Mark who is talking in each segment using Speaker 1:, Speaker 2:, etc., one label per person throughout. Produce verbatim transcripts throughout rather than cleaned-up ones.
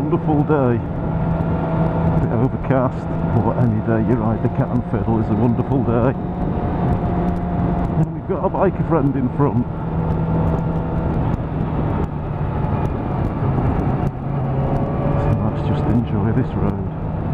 Speaker 1: wonderful day. A bit overcast, but any day you ride the Cat and Fiddle is a wonderful day. And we've got a biker friend in front. So let's just enjoy this road.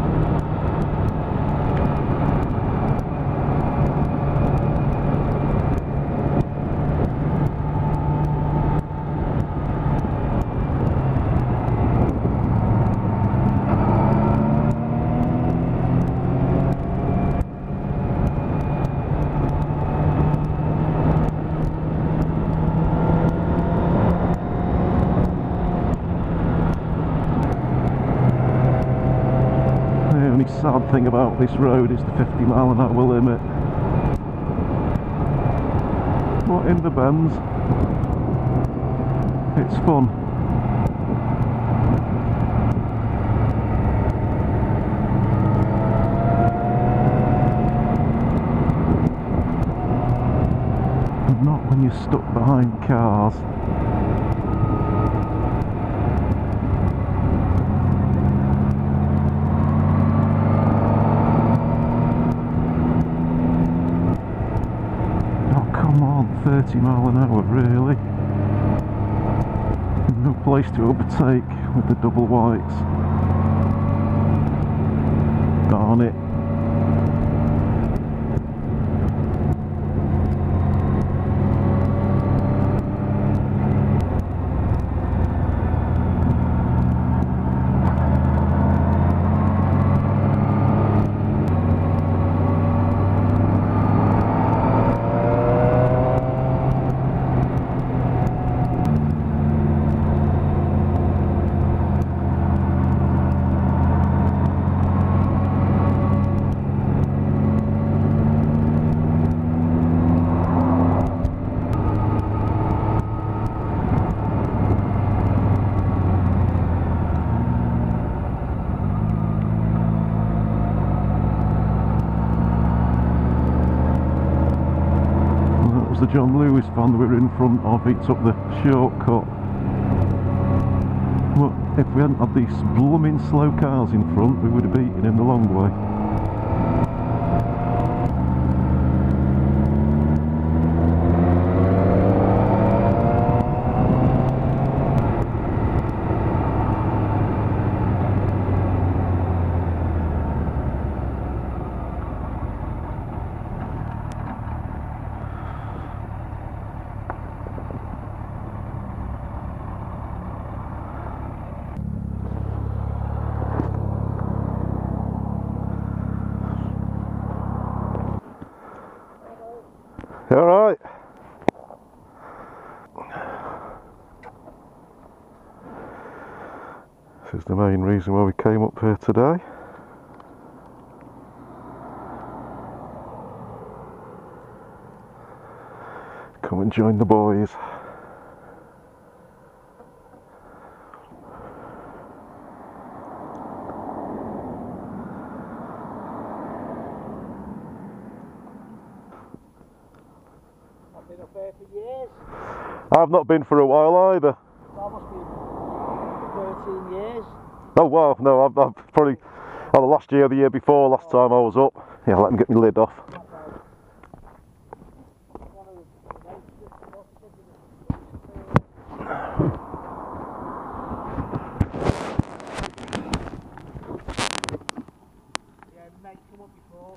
Speaker 1: The only sad thing about this road is the fifty mile an hour limit. But in the bends, it's fun. But not when you're stuck behind cars. thirty mile an hour, really. No place to overtake with the double whites. Darn it. The John Lewis van that we were in front of, he took the shortcut. Well, if we hadn't had these blooming slow cars in front, we would have beaten him the long way. All right. This is the main reason why we came up here today. Come and join the boys. I've not been for a while either.
Speaker 2: That must be thirteen years.
Speaker 1: Oh wow, no, I've, I've probably, oh, the last year, the year before, last time I was up. Yeah, let him get my lid off.
Speaker 2: Yeah, mate, come up before.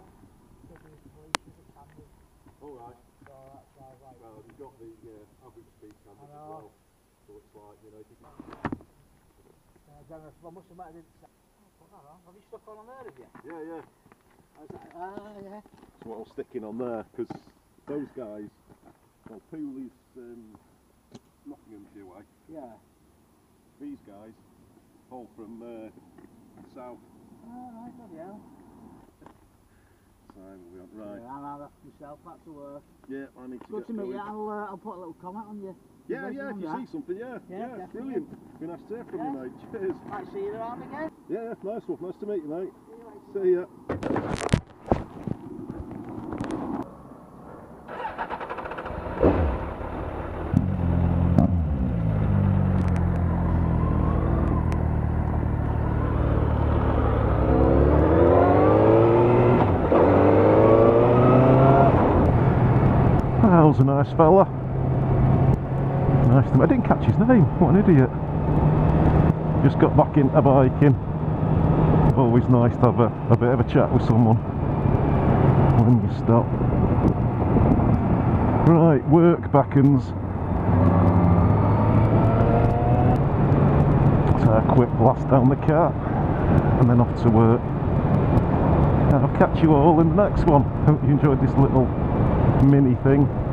Speaker 3: Alright.
Speaker 2: So that's why I was like,
Speaker 3: Well, you've got the uh, average speed cameras as well, so it's like, you know, if you can...
Speaker 2: uh, Dennis, I must have met I didn't say. Oh, put that on. Have you stuck on on there, have you?
Speaker 3: Yeah, yeah.
Speaker 2: I was like, ah, yeah.
Speaker 3: So what I was sticking on there, because those guys, well, Poole is um, Nottinghamshire way.
Speaker 2: Yeah.
Speaker 3: These guys, all from uh, south.
Speaker 2: Oh, right, bloody hell.
Speaker 3: So we went right.
Speaker 2: Yeah, I'll have myself back to work.
Speaker 3: Yeah, I need to
Speaker 2: Good
Speaker 3: get
Speaker 2: to meet you.
Speaker 3: going.
Speaker 2: I'll, uh, I'll put a little comment on you.
Speaker 3: Yeah, yeah, if you see something, yeah.
Speaker 2: Yeah,
Speaker 3: Yeah,
Speaker 2: definitely.
Speaker 3: brilliant. Be nice to hear from
Speaker 2: Yeah.
Speaker 3: you, mate. Cheers.
Speaker 2: Might see you around again.
Speaker 3: Yeah, nice one. Nice to meet you, mate. See ya.
Speaker 1: was a nice fella. Nice to, I didn't catch his name, what an idiot. Just got back into biking. Always nice to have a, a bit of a chat with someone when you stop. Right, work beckons. So a quick blast down the car and then off to work. And I'll catch you all in the next one. Hope you enjoyed this little mini thing.